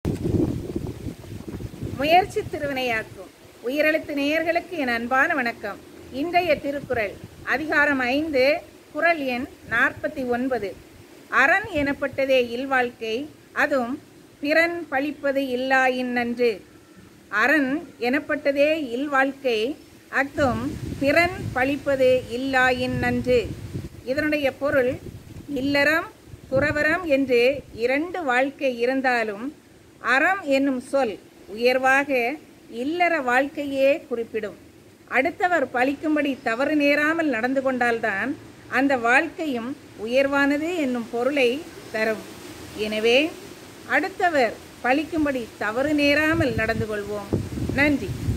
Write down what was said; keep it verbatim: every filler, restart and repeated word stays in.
முயற்சி திருவினையாக்கும். உயிரெழுத்து நேயர்களுக்கு என் அன்பான வணக்கம். இன்றைய திருக்குறள் அதிகாரம் ஐந்து, குறள் எண் நாற்பத்தி ஒன்பது. அரண் எனப்பட்டதே இல்வாழ்க்கை, அதுவும் பிறன் பழிப்பது இல்லாயின் நன்று. அரண் எனப்பட்டதே இல்வாழ்க்கை, அஃதும் பிறன் பழிப்பது இல்லாயின் நன்று. இதனுடைய பொருள், இல்லறம் துறவறம் என்று இரண்டு வாழ்க்கை இருந்தாலும் அறம் என்னும் சொல் உயர்வாக இல்லற வாழ்க்கையே குறிப்பிடும். அடுத்தவர் பழிக்கும்படி தவறு நேராமல் நடந்து கொண்டால்தான் அந்த வாழ்க்கையும் உயர்வானது என்னும் பொருளை தரும். எனவே அடுத்தவர் பழிக்கும்படி தவறு நேராமல் நடந்து கொள்வோம். நன்றி.